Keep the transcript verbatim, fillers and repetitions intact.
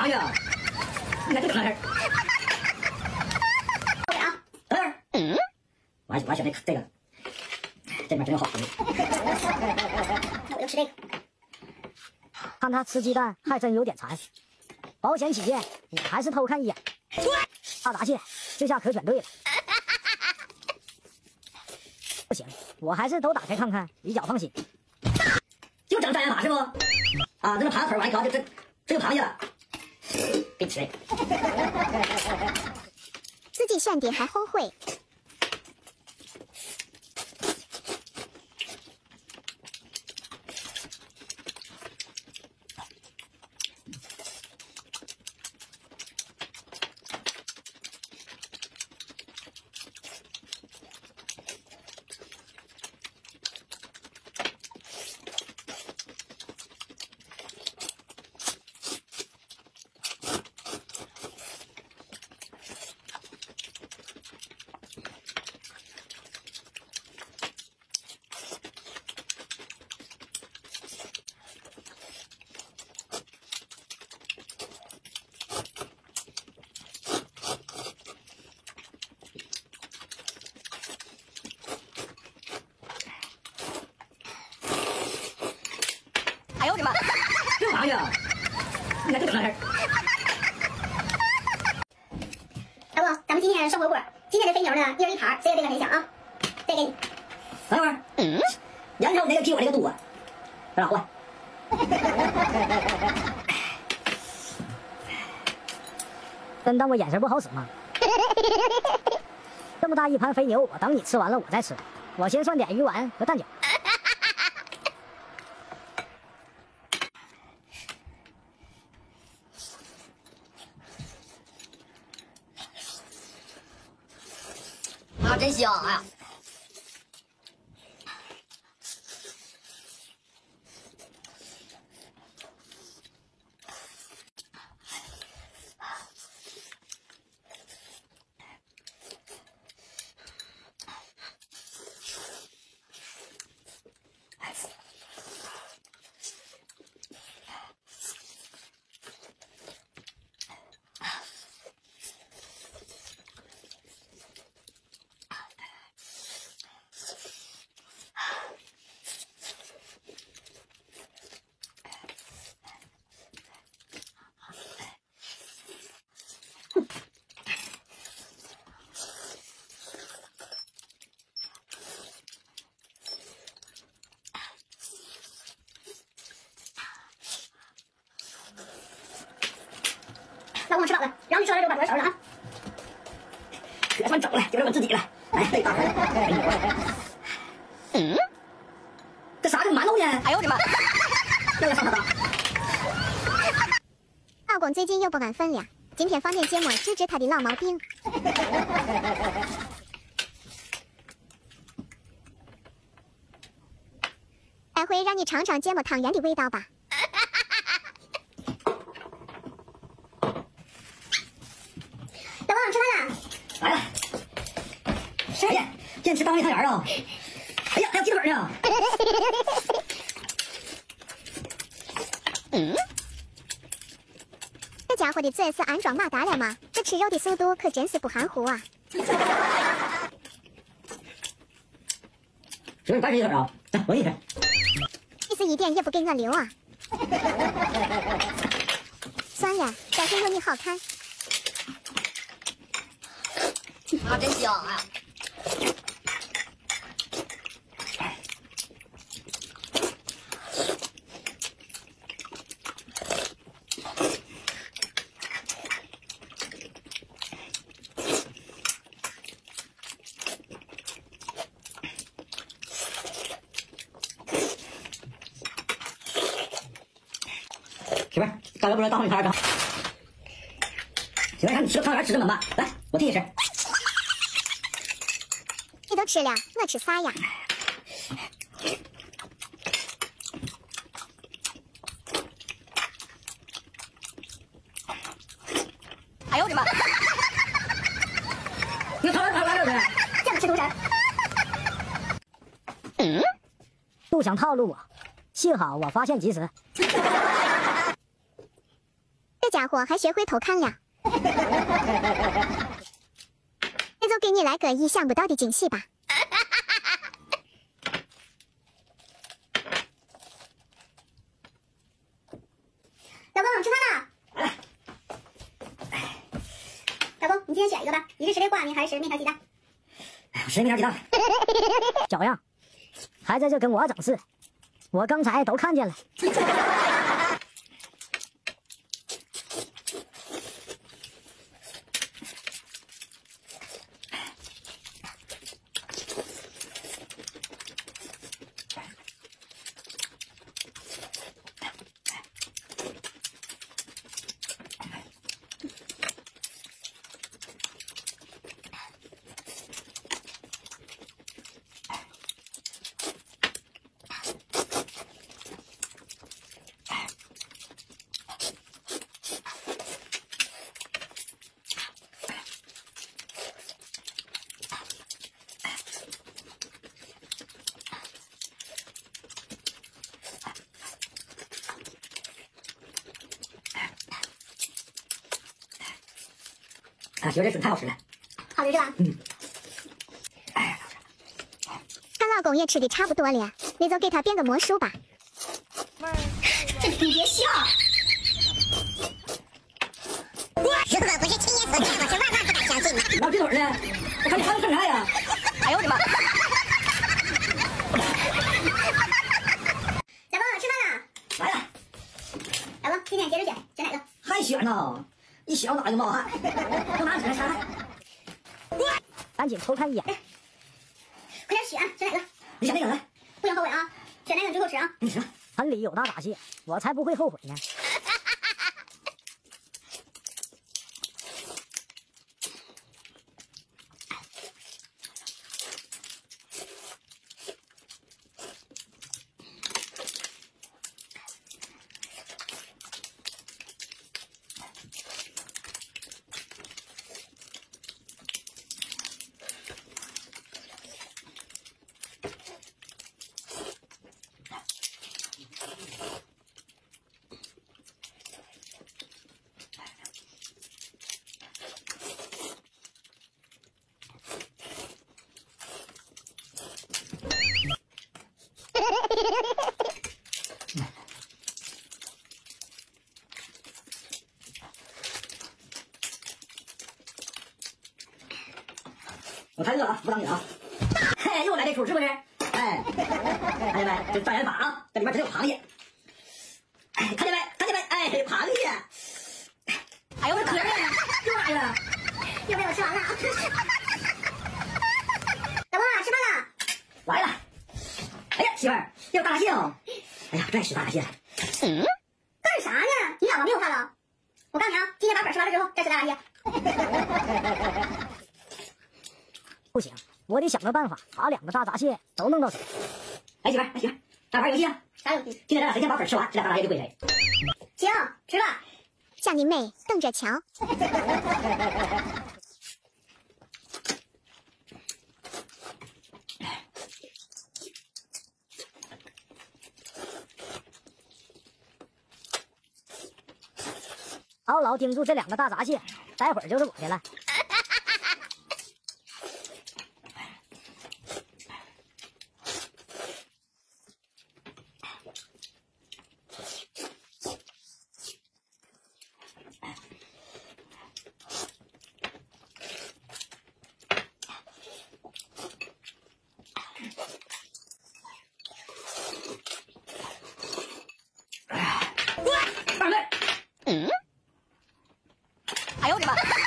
螃蟹，你看就整那事儿。啊，等会儿，嗯，我还我还选这这个，这里面真有好吃的。那我就吃这个。 看他吃鸡蛋，还真有点馋。保险起见，我还是偷看一眼。大闸蟹，这下可选对了。不行，我还是都打开看看，比较放心。 就整障眼法是不？啊，那个螃蟹腿完一搞，就这这个螃蟹了，给你吃这个。 自己选的还后悔。 哎呦我的妈！这螃蟹，你看就整那事儿。 老公，咱们今天涮火锅，今天的肥牛呢，一人一盘，谁也别跟谁抢啊！再给你。 等会儿，嗯，杨超那个比我那个多，咱俩换。 真当我眼神不好使吗？这么大一盘肥牛，我等你吃完了我再吃。我先涮点鱼丸和蛋饺。 啊，真香！哎呀， 老公吃饱了，然后你吃完了之后把锅收了啊。 可算整了，就是我自己了。哎，这大盆儿，嗯，这啥？这馒头呢？哎呦我的妈！这个上他当。 老公最近又不安分了，今天放点芥末治治他的老毛病。待会让你尝尝芥末汤圆的味道吧。老公吃饭了。 来了。哎呀，今天吃当味汤圆啊！哎呀，还有鸡腿呢。 嗯。这家伙的嘴是安装马达了吗？这吃肉的速度可真是不含糊啊！ 媳妇，你白吃鸡腿啊？来，我给你吃。 你是一点也不给我留啊！算了，待会有你好看。 啊，真香啊！媳妇儿，大哥不知道大红你看着媳妇儿，看你吃个汤圆吃这么慢，来，我替你吃。 你都吃了，我吃啥呀？ 哎呦我的妈！你汤圆汤圆这是？ 怎么吃独食？ 嗯，不想套路我，幸好我发现及时。 这家家伙还学会偷看了。那就给你来个意想不到的惊喜吧。老公，吃饭了。老公，你今天选一个吧，你是吃的挂面还是吃的面条鸡蛋？ 吃面条鸡蛋。 小样，还在这跟我整事，我刚才都看见了。 啊，觉得这笋太好吃了， 好吃是吧？ 嗯。哎， 她老公也吃的差不多了，那就给他变个魔术吧。这你别笑。如果不是亲眼所见，我是万万不敢相信的。 老这会儿呢，我看你还能干啥呀？哎呦我的妈！ 小峰，吃饭了。 来了。 老公，今天接着选，选哪个？ 还选呢？一想哪就冒汗，都拿纸擦。 赶紧偷看一眼。 快点选，选哪个？ 你选哪个来？ 不用后悔啊，选哪个最后吃啊？ 你行。 盆里有大闸蟹，我才不会后悔呢。 我太饿了，不当你了啊！嘿，又来这出是不是？哎，看见没？这障眼法啊，这里面真有螃蟹。哎，看见没？看见没？哎，螃蟹。哎呦，这壳呢？又来了， 又被我吃完了。老公啊，吃饭了。 来了。哎呀，媳妇儿，要大闸蟹哦。哎呀，不爱吃大闸蟹了。 嗯？干啥呢？你老婆没有饭了？我告诉你啊，今天把粉吃完了之后再吃大闸蟹。 不行，我得想个办法把两个大闸蟹都弄到手。 哎，媳妇儿，哎媳妇儿，咱玩游戏啊？ 啥游戏？ 今天咱俩谁先把粉吃完，这俩大闸蟹就归谁。 行，吃吧。像你妹，等着瞧。 牢牢盯住这两个大闸蟹，待会儿就是我的了。 嗯。哎呦我的妈！